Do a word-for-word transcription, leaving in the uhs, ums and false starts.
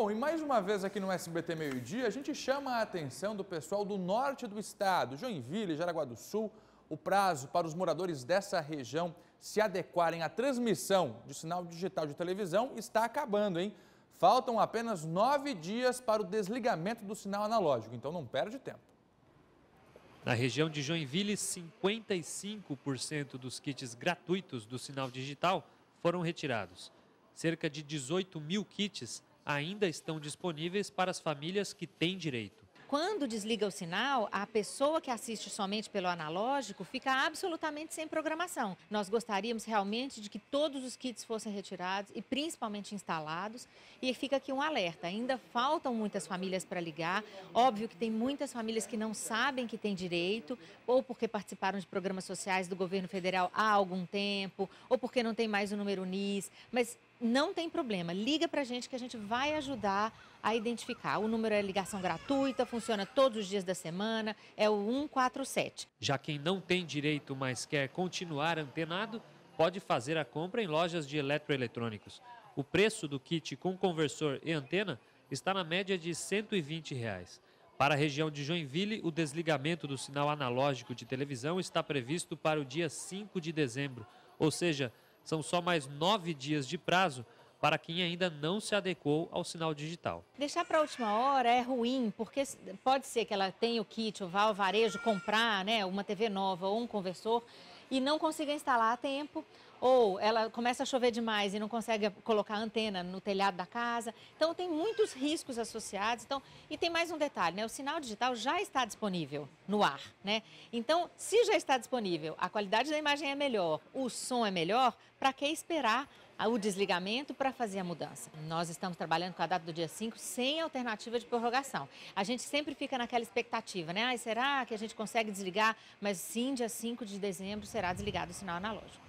Bom, e mais uma vez aqui no S B T Meio Dia, a gente chama a atenção do pessoal do norte do estado, Joinville, Jaraguá do Sul. O prazo para os moradores dessa região se adequarem à transmissão de sinal digital de televisão está acabando, hein? Faltam apenas nove dias para o desligamento do sinal analógico, então não perde tempo. Na região de Joinville, cinquenta e cinco por cento dos kits gratuitos do sinal digital foram retirados. Cerca de dezoito mil kits ainda estão disponíveis para as famílias que têm direito. Quando desliga o sinal, a pessoa que assiste somente pelo analógico fica absolutamente sem programação. Nós gostaríamos realmente de que todos os kits fossem retirados e principalmente instalados. E fica aqui um alerta, ainda faltam muitas famílias para ligar. Óbvio que tem muitas famílias que não sabem que têm direito, ou porque participaram de programas sociais do governo federal há algum tempo, ou porque não tem mais o número N I S, mas não tem problema, liga para a gente que a gente vai ajudar a identificar. O número é ligação gratuita, funciona todos os dias da semana, é o um quatro sete. Já quem não tem direito, mas quer continuar antenado, pode fazer a compra em lojas de eletroeletrônicos. O preço do kit com conversor e antena está na média de cento e vinte reais. Para a região de Joinville, o desligamento do sinal analógico de televisão está previsto para o dia cinco de dezembro, ou seja, são só mais nove dias de prazo para quem ainda não se adequou ao sinal digital. Deixar para a última hora é ruim, porque pode ser que ela tenha o kit, ou vá ao varejo comprar, né, uma T V nova ou um conversor e não consiga instalar a tempo, ou ela começa a chover demais e não consegue colocar a antena no telhado da casa. Então tem muitos riscos associados. Então, e tem mais um detalhe, né? O sinal digital já está disponível no ar, né? Então, se já está disponível, a qualidade da imagem é melhor, o som é melhor, para que esperar o desligamento para fazer a mudança? Nós estamos trabalhando com a data do dia cinco sem alternativa de prorrogação. A gente sempre fica naquela expectativa, né? Ah, será que a gente consegue desligar? Mas sim, dia cinco de dezembro será desligado o sinal analógico.